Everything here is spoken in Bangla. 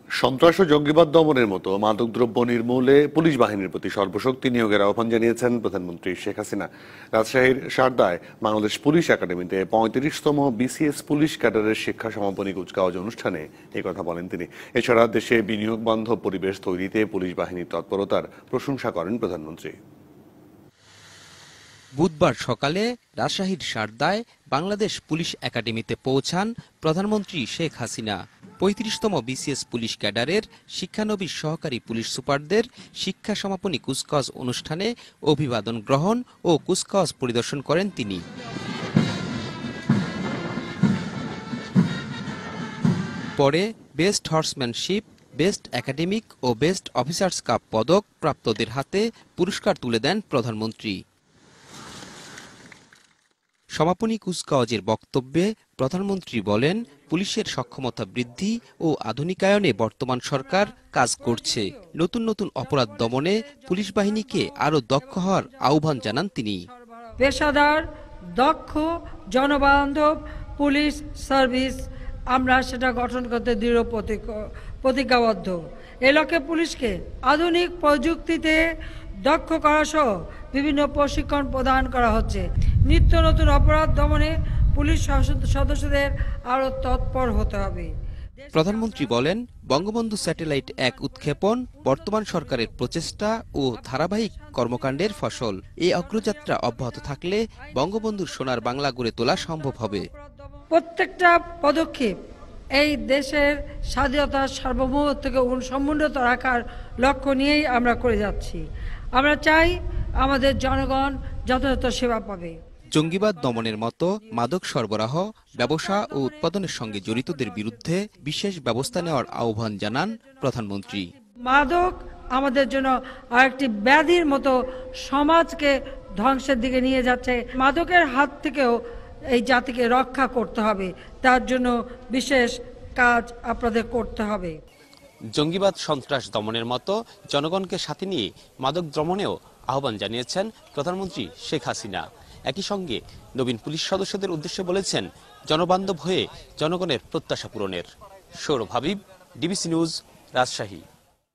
সন্ত্রাস ও জঙ্গিবাদ দমনের মতো মাদকদ্রব্য নির্মূলে পুলিশ বাহিনীর প্রতি সর্বশক্তি নিয়োগের আহ্বান জানিয়েছেন প্রধানমন্ত্রী শেখ হাসিনা। রাজশাহীর সারদায় বাংলাদেশ পুলিশ একাডেমিতে ৩৫তম বিসিএস পুলিশ ক্যাডারের শিক্ষা সমাপনী কুচকাওয়াজ অনুষ্ঠানে এই কথা বলেন তিনি। এছাড়া দেশে বিনিয়োগ বান্ধব পরিবেশ তৈরিতে পুলিশ বাহিনীর তৎপরতার প্রশংসা করেন প্রধানমন্ত্রী। বুধবার সকালে রাজশাহীর সারদায় বাংলাদেশ পুলিশ একাডেমিতে পৌঁছান প্রধানমন্ত্রী শেখ হাসিনা। ৩৫তম বিসিএস পুলিশ ক্যাডারের শিক্ষানবিশ সহকারী পুলিশ সুপারদের শিক্ষা সমাপনী কুচকাওয়াজ অনুষ্ঠানে অভিবাদন গ্রহণ ও কুচকাওয়াজ পরিদর্শন করেন তিনি। পরে বেস্ট হর্সম্যানশিপ, বেস্ট একাডেমিক ও বেস্ট অফিসার্স কাপ পদক প্রাপ্তদের হাতে পুরস্কার তুলে দেন প্রধানমন্ত্রী। সমাপনী কুচকাওয়াজের বক্তব্যে প্রধানমন্ত্রী বলেন, পুলিশের সক্ষমতা বৃদ্ধি ও আধুনিকায়নে বর্তমান সরকার কাজ করছে। নতুন নতুন অপরাধ দমনে পুলিশ বাহিনীকে আরও দক্ষ হওয়ার আহ্বান জানান তিনি। পেশাদার, দক্ষ, জনবান্ধব পুলিশ সার্ভিস আমরা সেটা গঠন করতে দৃঢ় প্রতিজ্ঞাবদ্ধ। এ লক্ষ্যে পুলিশকে আধুনিক প্রযুক্তিতে দক্ষ করা সহ বিভিন্ন প্রশিক্ষণ প্রদান করা হচ্ছে। নিত্য নতুন অপরাধ দমনে পুলিশ সদস্যদের আরও তৎপর হতে হবে। প্রধানমন্ত্রী বলেন, বঙ্গবন্ধু স্যাটেলাইট ১ উৎক্ষেপণ বর্তমান সরকারের প্রচেষ্টা ও ধারাবাহিক কর্মকাণ্ডের ফসল। এই অগ্রযাত্রা অব্যাহত থাকলে বঙ্গবন্ধুর সোনার বাংলা গড়ে তোলা সম্ভব হবে। প্রত্যেকটা পদক্ষেপ এই দেশের স্বাধীনতা সার্বভৌমত্বকে সমুন্নত রাখার লক্ষ্য নিয়েই আমরা করে যাচ্ছি। আমরা চাই আমাদের জনগণ যথাযথ সেবা পাবে। জঙ্গিবাদ দমনের মতো মাদক সরবরাহ, ব্যবসা ও উৎপাদনের সঙ্গে জড়িতদের বিরুদ্ধে বিশেষ ব্যবস্থা নেওয়ার আহ্বান জানান প্রধানমন্ত্রী। মাদক আমাদের জন্য আরেকটি ব্যাধির মতো সমাজকে ধ্বংসের দিকে নিয়ে যাচ্ছে। মাদকের হাত থেকেও এই জাতিকে রক্ষা করতে হবে, তার জন্য বিশেষ কাজ আপনাদের করতে হবে। জঙ্গিবাদ সন্ত্রাস দমনের মতো জনগণকে সাথে নিয়ে মাদক দমনেও আহ্বান জানিয়েছেন প্রধানমন্ত্রী শেখ হাসিনা। একই সঙ্গে নবীন পুলিশ সদস্যদের উদ্দেশ্যে বলেছেন, জনবান্ধব হয়ে জনগণের প্রত্যাশা পূরণের। Sourav Habib, DBC news, Rajshahi.